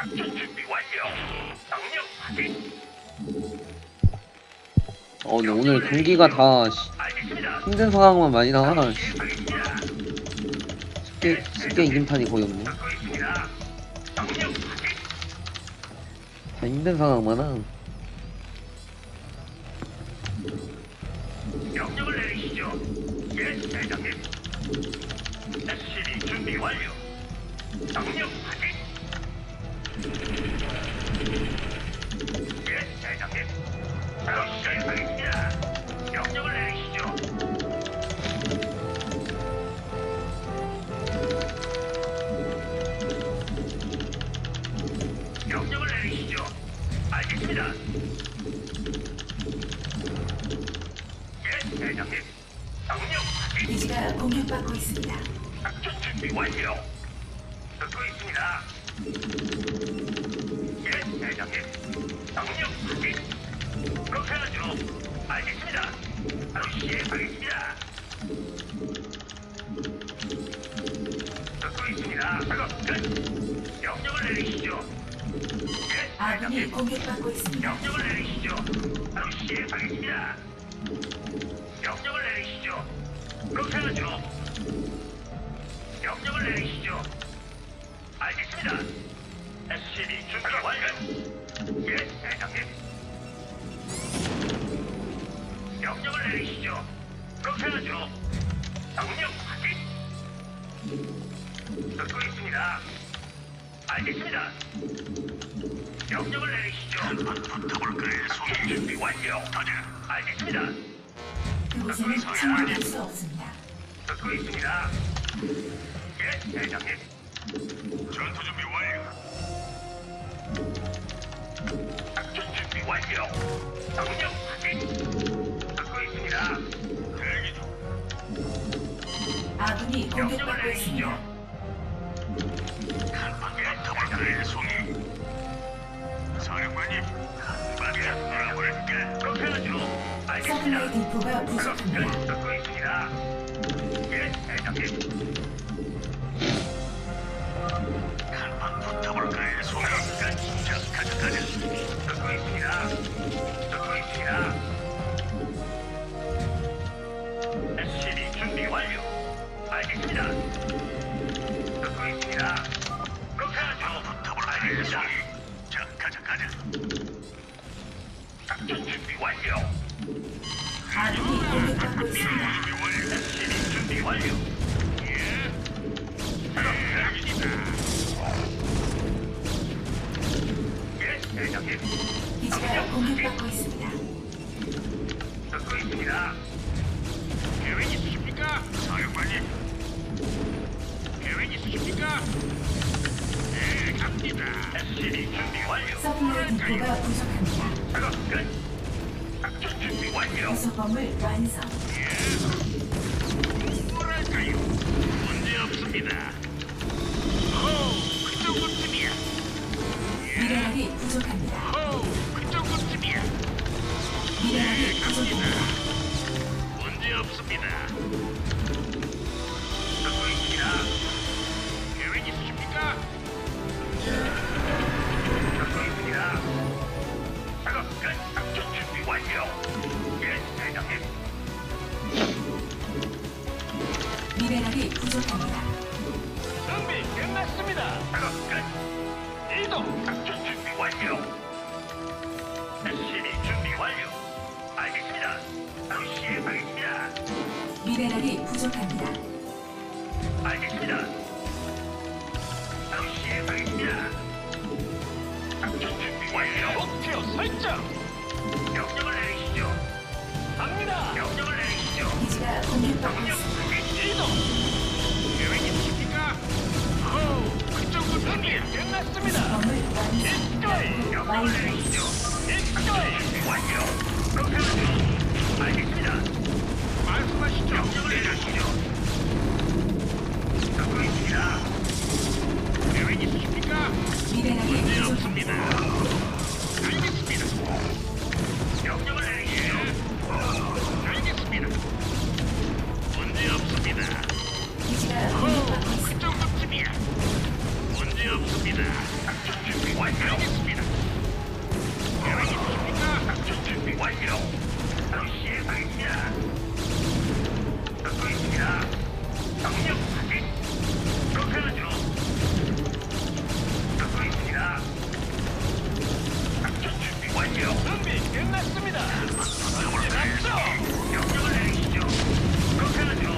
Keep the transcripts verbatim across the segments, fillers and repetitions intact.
작전 준비 완료. 명령 확인. 어 근데 오늘 경기가 다 씨, 알겠습니다. 힘든 상황만 많이 나와. 씨, 알겠습니다. 쉽게 쉽게 이긴 판이 거의 없네. 듣고 있습니다. 명령 확인. 다 힘든 상황 많아. 명령을 내리시죠. 예, 대장님. 에스시비 준비 완료. 명령 확인. 예, 대장님. 바로 시작하겠습니다. 명령을 내리시죠. 명령을 내리시죠. 알겠습니다. 예, 대장님. 명령 확인. 기지가 공격받고 있습니다. 작전 준비 완료. 듣고 있습니다. 예, 대장님. 명령 확인. 그렇게 하죠. 알겠습니다. 바로 시행하겠습니다. 듣고 있습니다. 작업 끝. 명령을 내리시죠. 예, 아군이 대장님. 공격받고 있습니다. 명령을 내리시죠. 바로 시행하겠습니다. 명령을 내리시죠. 그렇게 하죠. 명령을 내리시죠. 알겠습니다. 에스시비 준비 완료. 예, 대장님. 명령을 내리시죠. 그렇게 하죠. 명령 확인. 듣고 있습니다. 알겠습니다. 명령을 내리시죠. 붙어볼까요? 작전 준비 완료. 가자. 알겠습니다. 그곳에는 침투할 수 없습니다. 듣고 있습니다. 예, 대장님. 전투 준비 완료. 작전 준비 완료. 명령 확인. 듣고 있습니다. 대기 중. 아군이 명령을 공격받고 내리시죠. 있습니다. 한방에 더블클의 송이. 사령관님, 한방에 돌아볼까? 그렇게 하죠. 알겠습니다. 서플라이 디포가 부족합니다. 듣고 있습니다. 예, 대장님. 한번 붙어볼까요, 송이? 자, 가자, 가자. 듣고 있습니다. 듣고 있습니다. 에스시비 준비 완료. 알겠습니다. 듣고 있습니다. 그렇게 하죠. 붙어볼까요, 송이? 자, 가자, 가자. 작전 준비 완료. 아군이 공격받고 있습니다. 준비 완료. 에스시비 준비 완료. 예. 작업 끝입니다. 예, 대장님. 기지가 공격받고 있습니다. 듣고 있습니다. 계획 있으십니까, 사령관님? 계획 있으십니까? 네, 갑니다. 에스시비 준비 완료. 서플라이 디포가 부족합니다. 작업 끝. 작전 준비 완료. 구성범을 완성. 뭐랄까요? 문제 없습니다. 호, 그 정도쯤이야. 미네랄이 부족합니다. 호, 그 정도쯤이야. 미네랄이 부족합니다. 문제 없습니다. 듣고 있습니다. 계획 있으십니까? 듣고 있습니다. 작업 끝. 작전 준비 완료. 예, 대장님. 미네랄이 부족합니다. 준비 끝났습니다. 작업 끝. 이동. 작전 준비 완료. 에스시비 준비 완료. 알겠습니다. 바로 시행하겠습니다. 미네랄이 부족합니다. 알겠습니다. 바로 시행하겠습니다. 작전 준비 완료. 목표 설정. 명령을 내리시죠. 갑니다. 명령을 내리시죠. 기지가 공격받고 명령 있습니다. 확인. 이동. 계획 있으십니까? 호, 그 정도 준비 끝났습니다. 구성범을 완성. 일거이. 명령을 내리시죠. 일거이. 완료. 그렇게 하죠. 알겠습니다. 말씀하시죠. 명령을 내리시죠. 듣고 있습니다. 계획 있으십니까? 미네랄이 문제 부족합니다. 없습니다. 알겠습니다. 명령을 내리시죠. 알겠습니다. 문제 없습니다. 기지가 공격받고 호, 있습니다. 그 정도쯤이야. 문제 없습니다. 작전 준비 완료. 알겠습니다. 계획 있으십니까? 작전 준비 완료. 바로 시행하겠습니다. 듣고 있습니다. 명령 확인. 그렇게 하죠. 듣고 있습니다. 작전 준비 완료. 준비 끝났습니다. 전진 앞서. 명령을 내리시죠. 그렇게 하죠.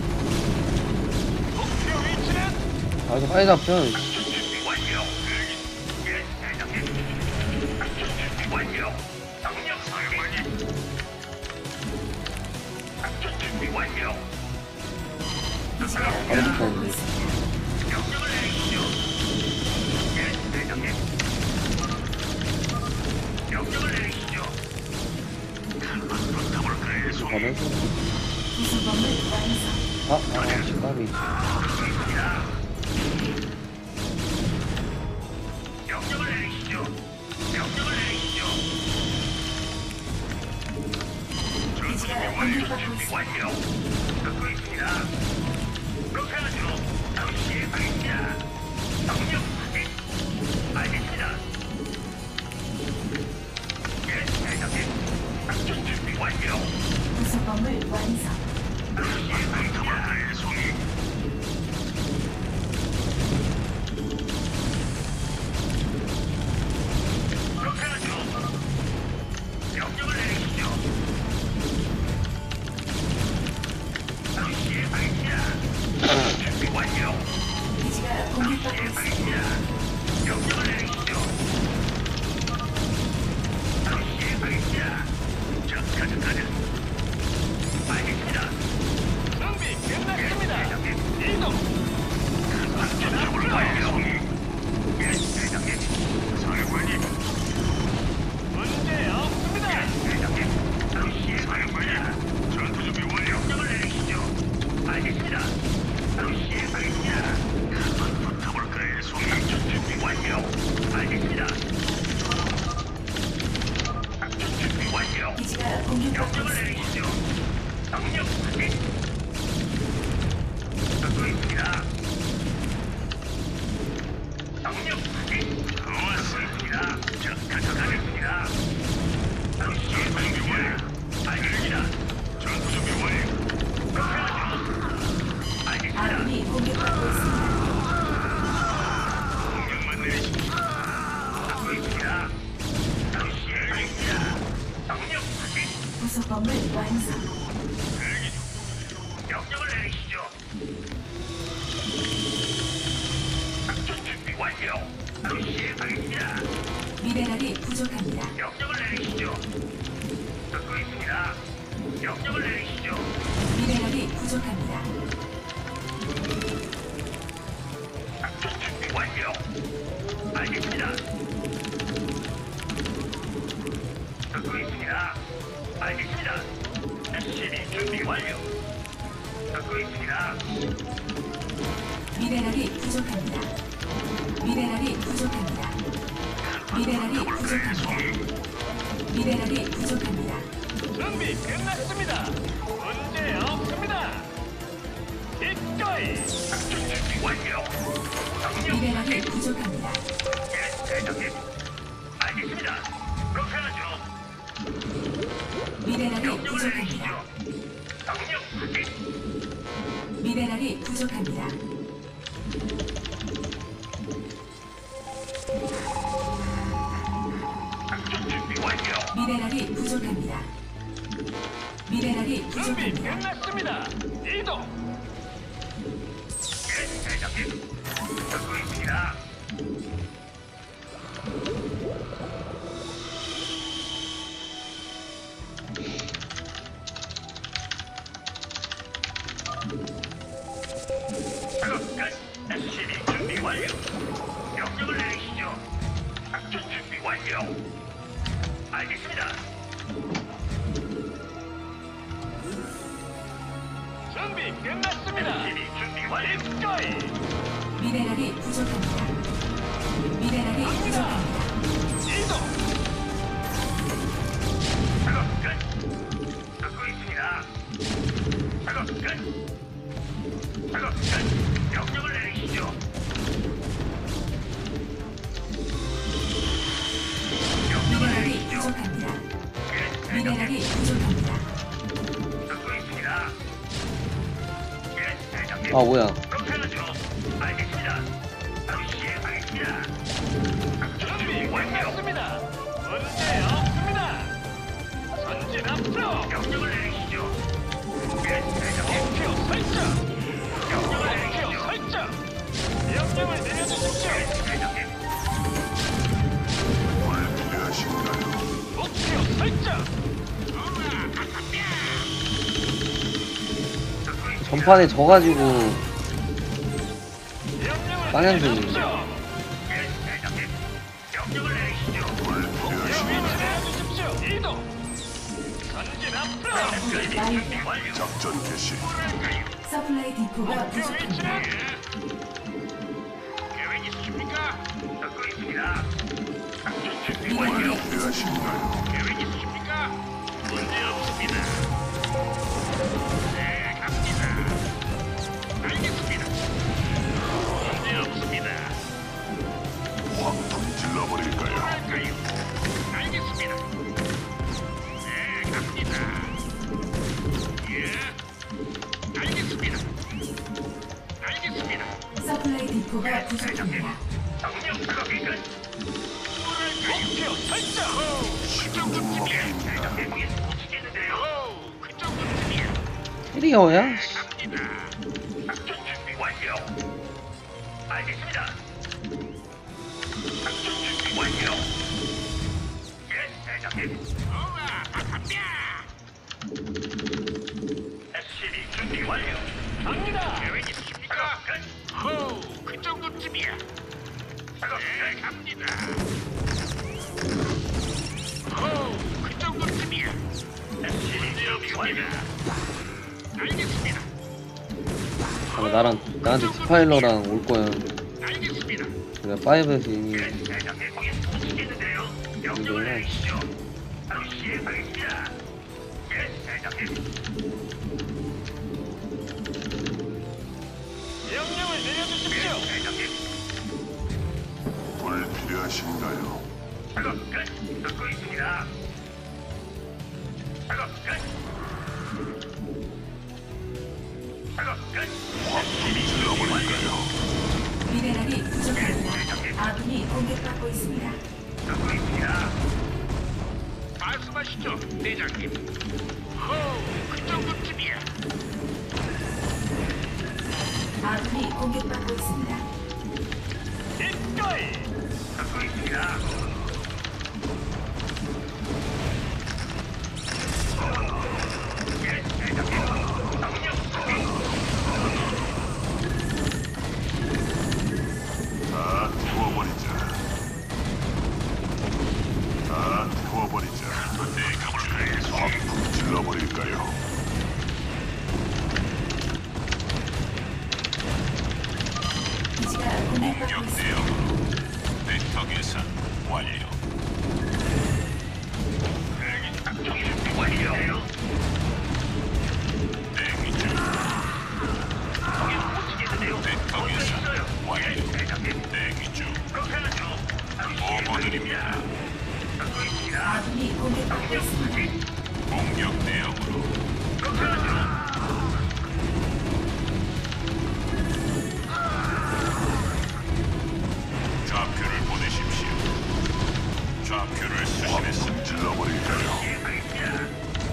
목표 위치는 아 이거 빨리 잡혀. 작전 준비 완료. 예, 대장님. 작전 준비 완료. 명령 사령관님. 작전 준비 완료. 기지가 빨리 공격받고 잡혀. 있습니다. 명령을 내리시죠. 예, 대장님. 명령을 내리시죠. 한번 붙어볼까요, 송이? 잘해서. 구성범을 완성. 아, 아, 시까비. 있습니다. 명령을 내리시죠. 명령을 내리시죠. 기지가 준비 공격받고 있습니다. 완료. 듣고 있습니다. 그렇게 하죠. 바로 시행하겠습니다. 명령 확인. 알겠습니다. 예, 대장님. 작전 준비 완료. 구성범을 완성. 바로 시행하겠습니다. 송이. 그렇게 하죠. 명령을 내리시죠. 바로 시행하겠습니다. 준비 완료. 기지가 공격받고 있습니다. 시행하겠습니다. 명령을 내리시죠. 바로 시행하겠습니다. 자, 가자, 가자. 알겠습니다. 준비 끝났습니다. 대장님. 이동. 전진 앞으로 송이. 예, 대장님. 사령관님. 문제 없습니다. 대장님, 바로 시행하겠습니다. 전투 준비 완료. 명령을 내리시죠. 알겠습니다. 바로 시행하겠습니다. 한번 붙어볼까요, 송이? 작전 준비 완료. 알겠습니다. 작전 준비 완료. 기지가 공격받고 명령을 있습니다. 내리시죠. 명령 확인. 듣고 있습니다. 명령 확인. 고맙습니다. 자, 가져가겠습니다. 바로 시행하겠습니다. 알겠습니다. 전투 준비 완료. 그렇게 하죠. 알겠습니다. 아군이 공격받고 있습니다. 명령만 내리십시오. 듣고 있습니다. 바로 시행하겠습니다. 명령 확인. 구성범을 완성. 대기 중. 명령을 내리시죠. 작전 준비 완료. 바로 시행하겠습니다. 미네랄이 부족합니다. 명령을 내리시죠. 듣고 있습니다. 명령을 내리시죠. 미네랄이 부족합니다. 작전 준비 완료. 알겠습니다. 듣고 있습니다. 알겠습니다. 에스시비 준비 완료. 듣고 있습니다. 미네랄이 부족합니다. 미네랄이 부족합니다. 미네랄이 부족합니다. 미네랄이 부족합니다. 준비 끝났습니다. 문제 없습니다. 기꺼이 작전 준비 완료. 명령 미네랄이 확인. 부족합니다. 예, 대장님. 알겠습니다. 그렇게 하죠. 미네랄이 명령을 내리시죠. 부족합니다. 명령 확인. 미네랄이 부족합니다. 작전 준비 완료. 미네랄이 부족합니다. 미네랄이 준비 부족합니다. 끝났습니다. 이동. 예, 대장님. 듣고 있습니다. 작업 끝. 에스시비 준비 완료. 명령을 내리시죠. 작전 준비 완료. 알겠습니다. 준비 끝났습니다. 에스시비 준비 완료. 기꺼이 미네랄이 부족합니다. 미네랄이 부족합니다. 이동. 작업 끝. 듣고 있습니다. 작업 끝. 작업 끝. 명령을 내리시죠. 아 뭐야? 그렇게 하죠. 알겠습니다. 바로 시행하겠습니다. 준비 끝났습니다. 문제 없습니다. 전진 앞으로. 명령을 내리시죠. 예, 대장님. 목표 설정. 명령을 목표 내리시죠. 설정. 명령을 내려주십시오. 대장님. 목표 설정. 전판에 져가지고 명령을 방향 내려주십시오. 예, 대장님. 명령을 내리시죠. 명령을 내려주십시오. 이동. 전진 앞으로. 업그레이드 완료. 완료. 작전 개시. 서플라이 디포가 목표 부족합니다. 위치는 계획 있으십니까? 듣고 있습니다. 작전 준비 완료. 미네랄이 필요하신가요? 계획 있으십니까? 문제 없습니다. 네, 갑니다. 알겠습니다. 문제 없습니다. 확 불질러버릴까요? 할까요? 알겠습니다. 네, 갑니다. 예, 알겠습니다. 알겠습니다. 서플라이 디포가 부족합니다. 정령 작업이 끝. 목표 설정. 그 정도쯤이야. 대장님, 미치겠는데요. 그 정도쯤이야. 캐리어야? 갑니다. 작전 준비 완료. 알겠습니다. 작전 준비 완료. 예, 대장님. 우와, 갑니다. 에스시비 준비 완료. 갑니다. 계획 있으십니까? 끝. 호, 그 정도쯤이야. 작업 네, 갑니다. 호, 그 정도쯤이야. 에스시비 준비 완료. 알겠습니다. 아, 나랑 나한테 디파일러랑 올 거야. 알겠습니다. 내가 파이브에서 이미 예, 대장님, 거기 묻히겠는데요. 명령을 내리시죠. 바로 시행하겠습니다. 예, 대장님. 명령을 내려주십시오. 예, 대장님. 불 필요하신가요? 작업 끝. 듣고 있습니다. 작업 끝. 작업 끝. 확 불질러버릴까요? 미네랄이 부족합니다. 아군이 공격받고 있습니다. 듣고 있습니다. 말씀하시죠, 대장님. 호, 그 정도쯤이야. 아군이 공격받고 있습니다. 기꺼이. 듣고 있습니다. 예, 대장님. 명령 확인. 다 태워버리자. 다 태워버리자. 네, 가볼까요? 확 불질러버릴까요? 기지가 공격받고 있습니다. 벡터 계산 완료. 작전 준비 완료. 대기 중. 거기 묻히겠는데요. 벡터 계산 완료. 예, 대장님. 대기 중. 그렇게 하죠. 보고드립니다. 듣고 있습니다. 아군이 공격받고 있습니다. 공격 대응으로. 그렇게 하죠. 좌표를 보내십시오. 좌표를 수신했음. 질러버릴까요? 시행하겠습니다.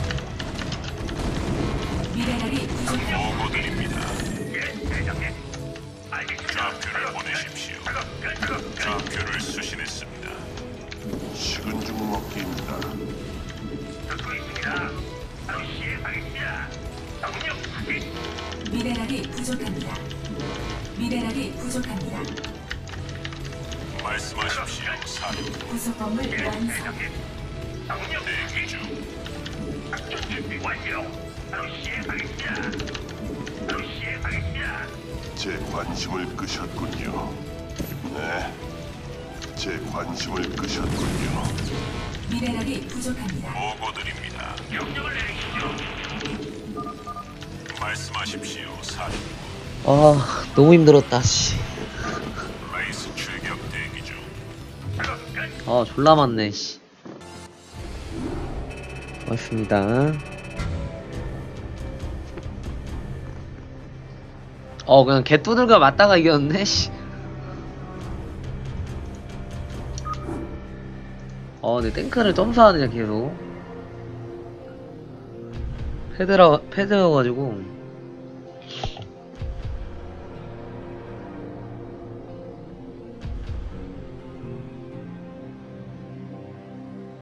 미네랄이 부족합니다. 보고드립니다. 예, 대장님. 알겠습니다. 좌표를 보내십시오. 작업 끝, 작업 끝. 좌표를 수신했습니다. 식은 죽 먹기입니다. 듣고 있습니다. 바로 시행하겠습니다. 명령 확인. 미네랄이 부족합니다. 미네랄이 부족합니다. 말씀하십시오. 사령. 구속 건물 예, 완성. 대장님. 명령 대기 확인. 중. 작전 준비 완료. 바로 시행하겠습니다. 바로 시행하겠습니다. 제 관심을 끄셨군요. 네. 제 관심을 끄셨군요. 미네랄이 부족합니다. 보고드립니다. 명령을 내리시죠. 말씀하십시오. 사령. 아 너무 힘들었다 씨. 레이스 출격 대기 중. 작업 끝. 아 졸라 많네 씨. 고맙습니다. 어 그냥 개뚜들과 맞다가 이겼는데 씨. 어 근데 탱크를 점수하느냐 계속 패드라 패드여가지고